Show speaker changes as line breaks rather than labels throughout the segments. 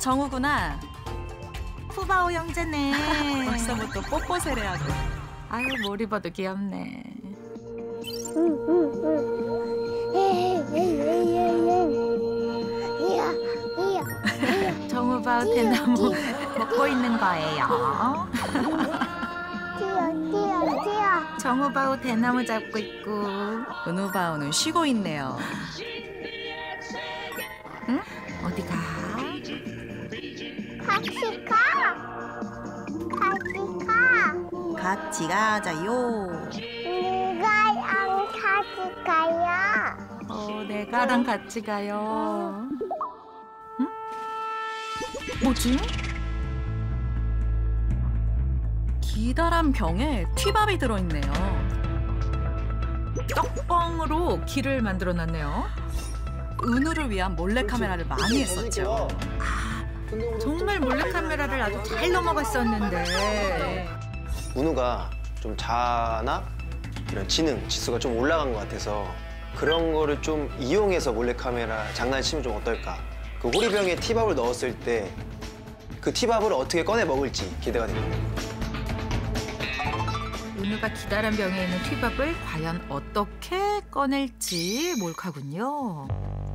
정우구나.
푸바오 형제네.
벌써부터 뽀뽀 세례하고. 아유, 머리 봐도 귀엽네.
정우바오 대나무 먹고 있는 거예요. 정우바오 대나무 잡고 있고.
은우바오는 쉬고 있네요.
응? 어디 가?
같이 가. 같이 가.
같이 가자요.
누가랑 같이 가요.
내가랑 같이 가요. 응? 뭐지? 기다란 병에 튀밥이 들어있네요. 떡뻥으로 길을 만들어놨네요. 은우를 위한 몰래카메라를 많이 했었죠.
정말 몰래카메라를 아주 잘 넘어갔었는데.
은우가 좀 자아나 이런 지능, 지수가 좀 올라간 것 같아서 그런 거를 좀 이용해서 몰래카메라 장난치면 좀 어떨까. 그 호리병에 티밥을 넣었을 때 그 티밥을 어떻게 꺼내 먹을지 기대가 됩니다.
은우가 기다란 병에 있는 튀밥을 과연 어떻게 꺼낼지 몰카군요.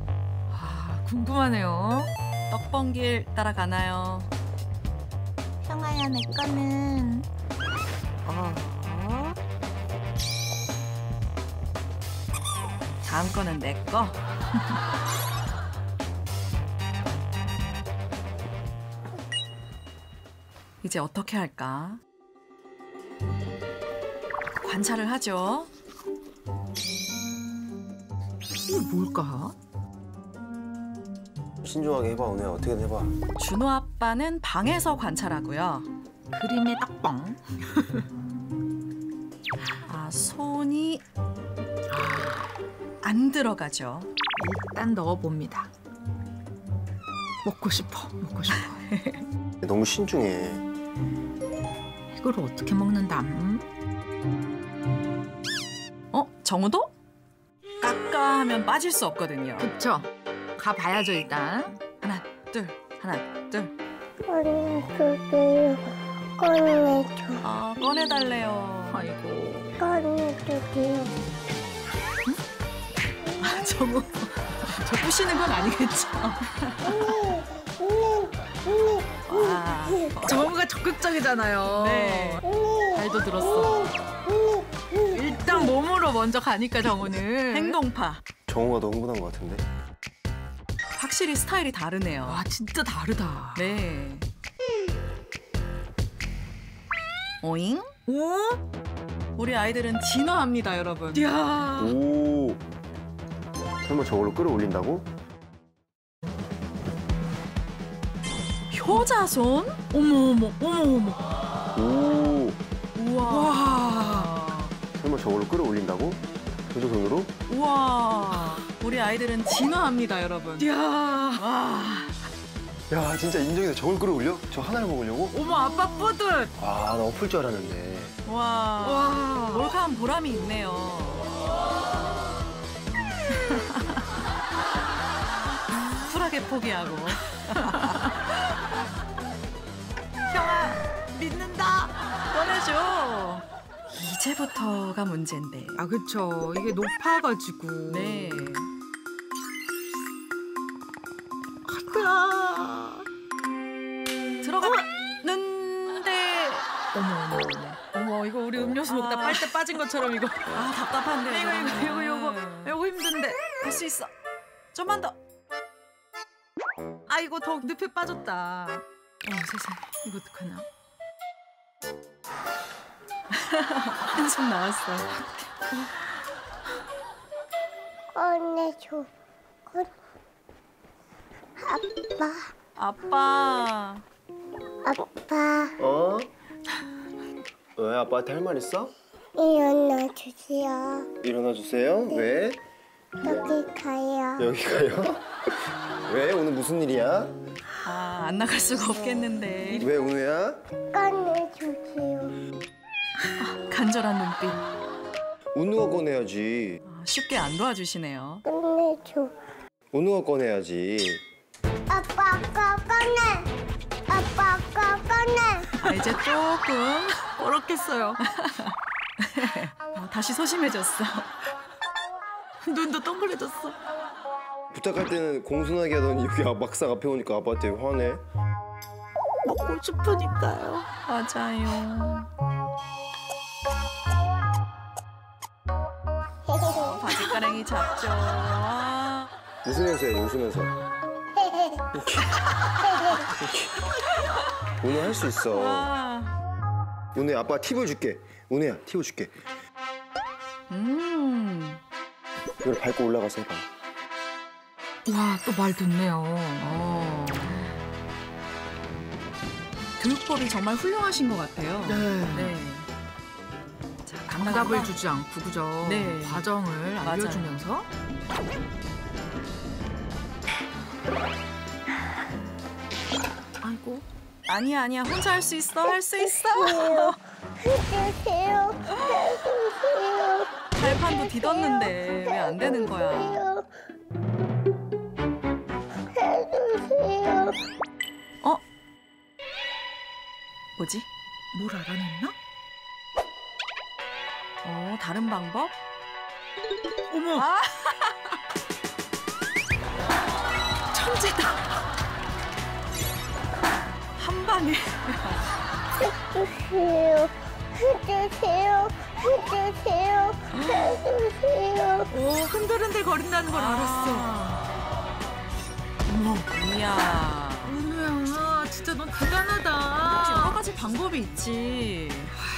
궁금하네요. 떡뻥길 따라가나요?
형아야, 내 거는.
다음 거는 내 거. 이제 어떻게 할까? 관찰을 하죠.
이게 뭘까?
신중하게 해봐, 은우야. 어떻게든 해봐.
준호 아빠는 방에서 관찰하고요.
그림의 떡뻥.
손이 안 들어가죠.
일단 넣어봅니다. 먹고 싶어.
너무 신중해.
이걸 어떻게 먹는담?
정우도? 깎아 하면 빠질 수 없거든요.
그쵸? 가봐야죠, 일단.
하나, 둘.
꺼내주세요. 꺼내줘.
꺼내달래요.
아이고.
꺼내주세요.
정우, 저 부시는 건 아니겠죠?
정우가 적극적이잖아요.
네. 잘도 들었어.
일단 몸으로 먼저 가니까 정우는.
행동파.
정우가 너무 흥분한 것 같은데.
확실히 스타일이 다르네요.
와, 진짜 다르다.
네. 오잉?
오?
우리 아이들은 진화합니다, 여러분.
이야.
오. 설마 저걸로 끌어올린다고?
효자손? 어머.
오.
우와.
와.
설마 저걸로 끌어올린다고? 효자손으로?
우와. 우리 아이들은 진화합니다, 여러분.
이야.
와.
야, 진짜 인정해서 저걸 끌어올려? 저 하나를 먹으려고?
어머, 아빠 뿌듯.
아, 나 엎을 줄 알았는데.
와. 몰카한 보람이 있네요. 쿨하게 포기하고.
형아, 믿는다.
꺼내줘. 이제부터가 문제인데.
그쵸. 이게 높아가지고.
네.
아이고야.
들어갔는데. 어머, 이거 우리 음료수 먹다 빨대 빠진 것처럼 이거. 답답한데.
이거 힘든데.
할 수 있어. 좀만 더.
아이고, 더 늪에 빠졌다.
세상에.
이거 어떡하나?
한숨 나왔어.
꺼내줘.
아빠.
아빠,
어? 왜 아빠한테 할 말 있어?
일어나 주세요.
일어나 주세요. 왜?
여기 가요.
여기 가요? 왜? 오늘 무슨 일이야?
안 나갈 수가 없겠는데.
왜 은우야?
꺼내주세요.
간절한 눈빛.
은우가 꺼내야지.
쉽게 안 도와주시네요.
꺼내줘.
은우가 꺼내야지.
아빠, 꺼내.
이제 조금 어렵겠어요. 다시 소심해졌어. 눈도 동그래졌어.
부탁할 때는 공손하게 하더니 여기 막상 앞에 오니까 아빠한테 화내.
먹고 싶으니까요. 맞아요. 바지가랑이 잡죠.
웃으면서 해, 웃으면서. 오늘 할 수 있어.
와.
오늘 아빠 팁을 줄게. 오늘야 팁을 줄게. 이걸 밟고 올라가서 해봐.
와, 또 말 듣네요.
교육법이 정말 훌륭하신 것 같아요.
네.
자,
감각을 주지 않고 그죠?
네.
과정을
맞아요.
알려주면서 아이고
아니야 혼자 할 수 있어 할 수 있어.
해주세요. 해주세요.
발판도 뒤덮는데 왜 안 되는 거야?
해주세요.
뭐지?
뭘 알아냈나?
다른 방법?
어머
천재다. 한 방에.
해주세요. 해주세요. 해주세요. 해주세요.
흔들흔들 거린다는 걸 알았어. 어머, 이야.
은우야 진짜 넌
여러
대단하다.
가지 방법이 있지.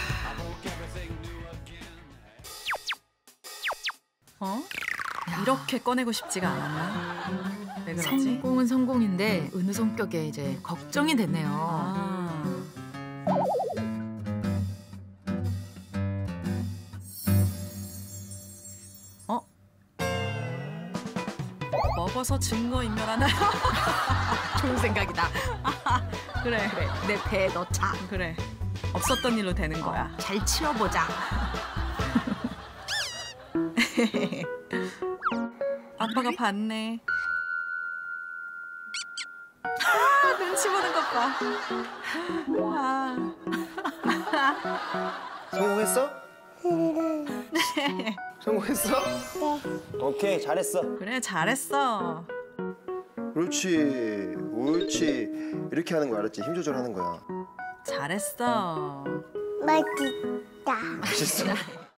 이렇게 꺼내고 싶지가 않았나? 왜 그러지?
성공은 성공인데 은우 성격에 이제 걱정이 됐네요.
먹어서 증거 인멸하나요?
좋은 생각이다.
그래.
내 배에 넣자.
그래. 없었던 일로 되는 거야.
잘 치워보자.
아빠가 봤네. 눈치 보는 것 봐.
성공했어? 성공했어? 오케이 잘했어.
그래 잘했어.
그렇지 옳지. 이렇게 하는 거 알았지? 힘 조절하는 거야.
잘했어.
맛있다.
맛있어?